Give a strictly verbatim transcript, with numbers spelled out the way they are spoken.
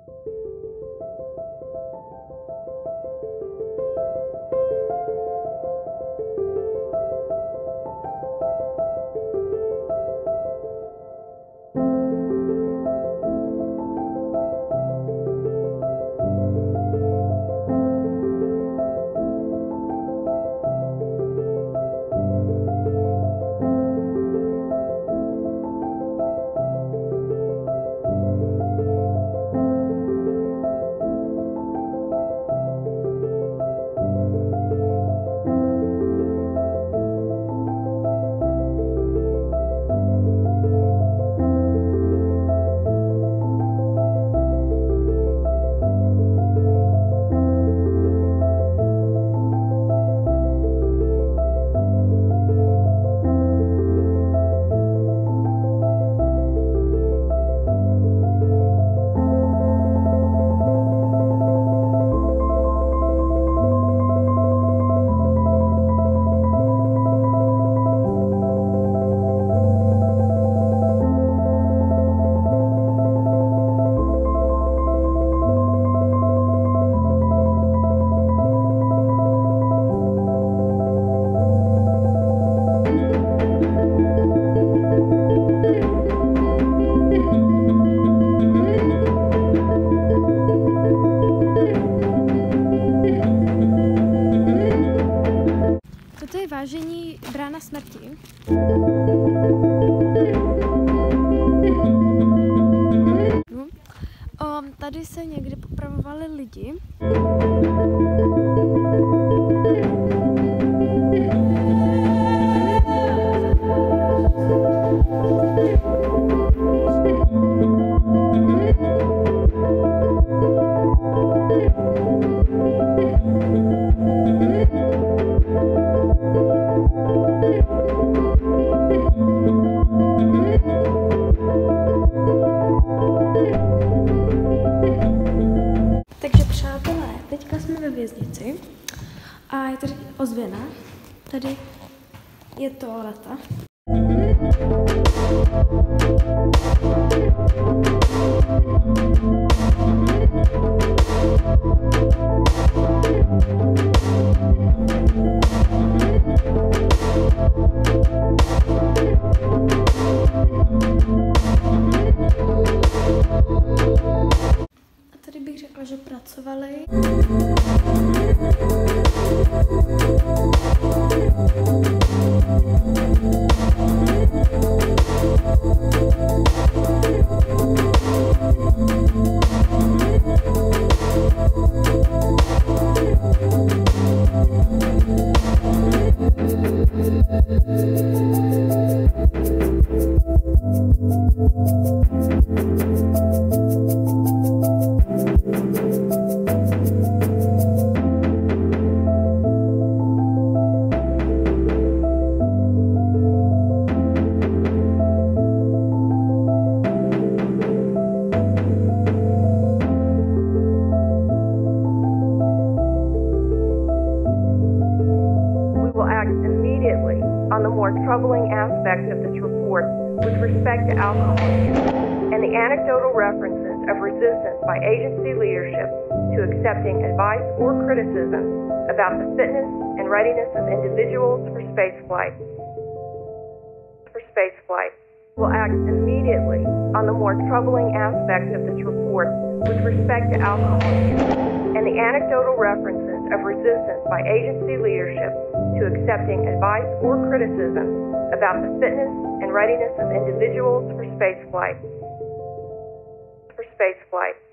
Vážení brána smrti. No. O, tady se někdy popravovali lidi. Takže přátelé, teďka jsme ve věznici a je tady ozvěna. Tady je toaleta. A tady bych řekla, že pracovali. On the more troubling aspects of this report with respect to alcohol use and the anecdotal references of resistance by agency leadership to accepting advice or criticism about the fitness and readiness of individuals for spaceflight. For spaceflight. Will act immediately on the more troubling aspects of this report with respect to alcohol use and the anecdotal references of resistance by agency leadership to accepting advice or criticism about the fitness and readiness of individuals for spaceflight. For spaceflight.